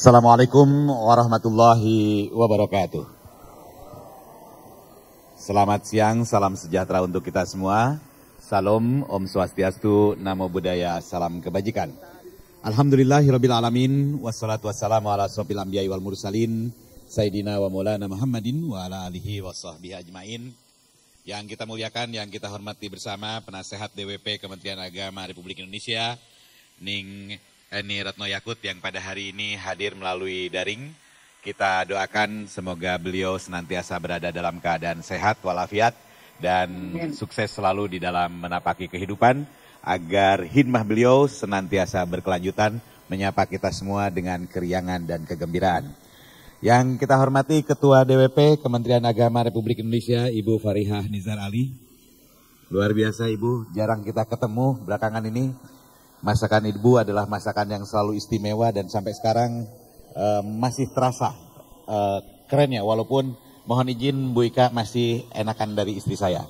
Assalamualaikum warahmatullahi wabarakatuh. Selamat siang, salam sejahtera untuk kita semua. Salam, Om Swastiastu, Namo Buddhaya, salam kebajikan. Alhamdulillahirabbil alamin, wassalatu wassalamu ala asrofil anbiya'i wal mursalin, Sayyidina wa Maulana Muhammadin wa ala alihi wa sahbihi ajmain. Yang kita muliakan, yang kita hormati bersama Penasehat DWP Kementerian Agama Republik Indonesia, Ning Eni Retno Yakut yang pada hari ini hadir melalui daring. Kita doakan semoga beliau senantiasa berada dalam keadaan sehat walafiat dan sukses selalu di dalam menapaki kehidupan agar hikmah beliau senantiasa berkelanjutan menyapa kita semua dengan keriangan dan kegembiraan. Yang kita hormati Ketua DWP Kementerian Agama Republik Indonesia Ibu Farihah Nizar Ali. Luar biasa Ibu, jarang kita ketemu belakangan ini. Masakan Ibu adalah masakan yang selalu istimewa dan sampai sekarang masih terasa kerennya. Walaupun mohon izin Bu Ika masih enakan dari istri saya.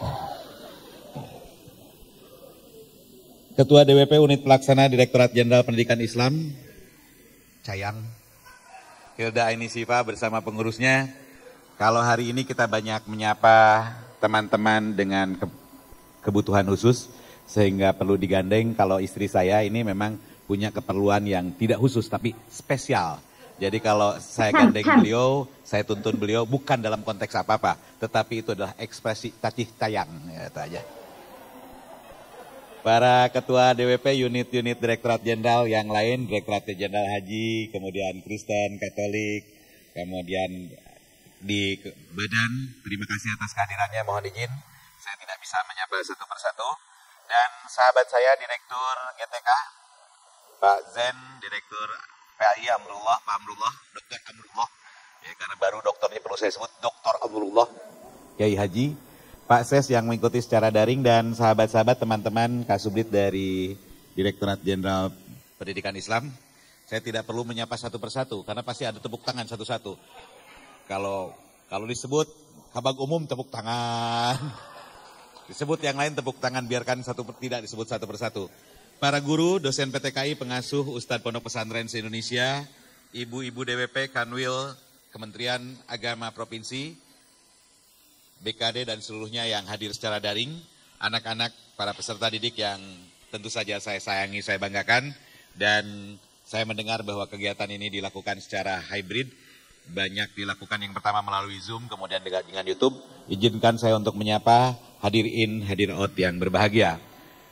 Ketua DWP Unit Pelaksana Direktorat Jenderal Pendidikan Islam, Cayang, Hilda Aini Siva bersama pengurusnya. Kalau hari ini kita banyak menyapa teman-teman dengan kebutuhan khusus, sehingga perlu digandeng. Kalau istri saya ini memang punya keperluan yang tidak khusus tapi spesial. Jadi kalau saya gandeng beliau, saya tuntun beliau bukan dalam konteks apa-apa, tetapi itu adalah ekspresi cacih tayang, ya, itu aja. Para ketua DWP unit-unit Direktorat Jenderal yang lain, Direktorat Jenderal Haji, kemudian Kristen, Katolik, kemudian di Badan, terima kasih atas kehadirannya, mohon izin saya tidak bisa menyapa satu persatu. Dan sahabat saya Direktur GTK, Pak Zen, Direktur PAI Amrullah, Pak Amrullah, Dr. Amrullah, ya, karena baru dokternya perlu saya sebut Dr. Amrullah, Kiai Haji, Pak Ses yang mengikuti secara daring, dan sahabat-sahabat teman-teman Kasubdit dari Direktorat Jenderal Pendidikan Islam. Saya tidak perlu menyapa satu persatu, karena pasti ada tepuk tangan satu-satu. Kalau disebut habag umum tepuk tangan. Disebut yang lain tepuk tangan, biarkan tidak disebut satu persatu. Para guru, dosen PTKI, pengasuh, Ustadz Pondok Pesantren se-Indonesia, ibu-ibu DWP, Kanwil, Kementerian Agama Provinsi, BKD dan seluruhnya yang hadir secara daring, anak-anak, para peserta didik yang tentu saja saya sayangi, saya banggakan, dan saya mendengar bahwa kegiatan ini dilakukan secara hybrid. Banyak dilakukan yang pertama melalui Zoom, kemudian dengan YouTube. Izinkan saya untuk menyapa hadir in, hadir out yang berbahagia.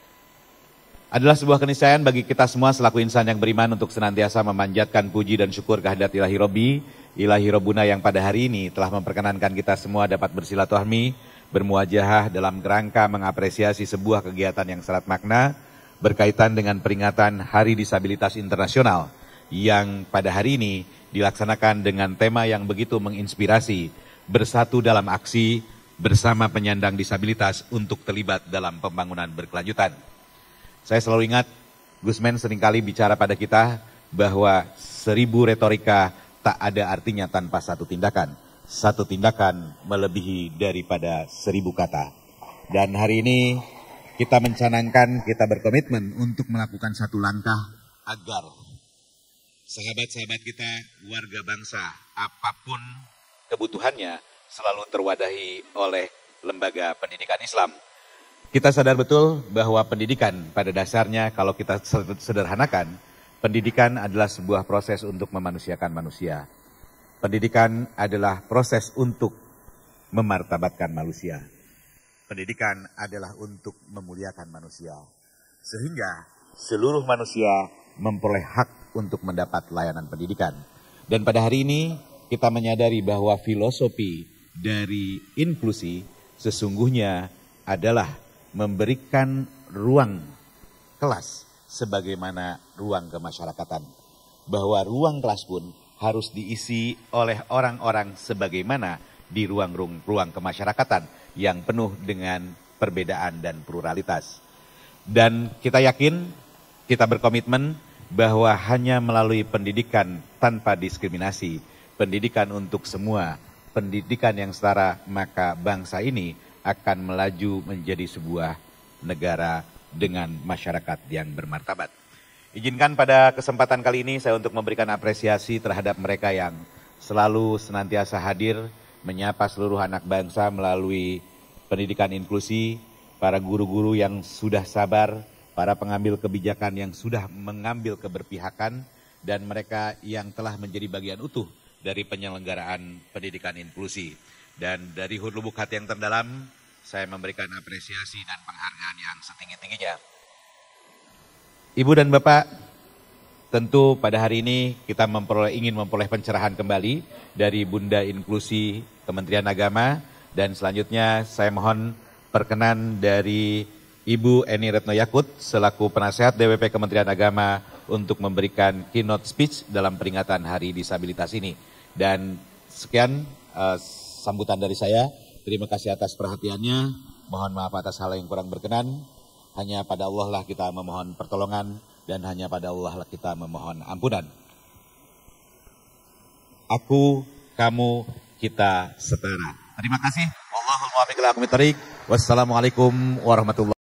Adalah sebuah keniscayaan bagi kita semua selaku insan yang beriman untuk senantiasa memanjatkan puji dan syukur kehadirat Ilahi Robbi, Ilahi Robbuna yang pada hari ini telah memperkenankan kita semua dapat bersilaturahmi, bermuajahah dalam kerangka mengapresiasi sebuah kegiatan yang syarat makna berkaitan dengan peringatan Hari Disabilitas Internasional yang pada hari ini dilaksanakan dengan tema yang begitu menginspirasi, bersatu dalam aksi bersama penyandang disabilitas untuk terlibat dalam pembangunan berkelanjutan. Saya selalu ingat, Gusmen seringkali bicara pada kita bahwa 1000 retorika tak ada artinya tanpa satu tindakan. Satu tindakan melebihi daripada 1000 kata. Dan hari ini kita mencanangkan, kita berkomitmen untuk melakukan satu langkah agar sahabat-sahabat kita, warga bangsa, apapun kebutuhannya, selalu terwadahi oleh lembaga pendidikan Islam. Kita sadar betul bahwa pendidikan pada dasarnya, kalau kita sederhanakan, pendidikan adalah sebuah proses untuk memanusiakan manusia. Pendidikan adalah proses untuk memartabatkan manusia. Pendidikan adalah untuk memuliakan manusia. Sehingga seluruh manusia memperoleh hak untuk mendapat layanan pendidikan. Dan pada hari ini kita menyadari bahwa filosofi dari inklusi sesungguhnya adalah memberikan ruang kelas sebagaimana ruang kemasyarakatan. Bahwa ruang kelas pun harus diisi oleh orang-orang sebagaimana di ruang kemasyarakatan yang penuh dengan perbedaan dan pluralitas. Dan kita yakin, kita berkomitmen bahwa hanya melalui pendidikan tanpa diskriminasi, pendidikan untuk semua, pendidikan yang setara, maka bangsa ini akan melaju menjadi sebuah negara dengan masyarakat yang bermartabat. Izinkan pada kesempatan kali ini saya untuk memberikan apresiasi terhadap mereka yang selalu senantiasa hadir, menyapa seluruh anak bangsa melalui pendidikan inklusi, para guru-guru yang sudah sabar, para pengambil kebijakan yang sudah mengambil keberpihakan, dan mereka yang telah menjadi bagian utuh dari penyelenggaraan pendidikan inklusi. Dan dari lubuk hati yang terdalam, saya memberikan apresiasi dan penghargaan yang setinggi-tingginya. Ibu dan Bapak, tentu pada hari ini kita ingin memperoleh pencerahan kembali dari Bunda Inklusi Kementerian Agama, dan selanjutnya saya mohon perkenan dari Ibu Eni Retno Yakut selaku penasehat DWP Kementerian Agama untuk memberikan keynote speech dalam peringatan Hari Disabilitas ini. Dan sekian sambutan dari saya. Terima kasih atas perhatiannya. Mohon maaf atas hal yang kurang berkenan. Hanya pada Allah lah kita memohon pertolongan, dan hanya pada Allah lah kita memohon ampunan. Aku, kamu, kita setara. Terima kasih. Wallahul muwaffiq ila aqwamit thoriq. Wassalamualaikum warahmatullahi wabarakatuh.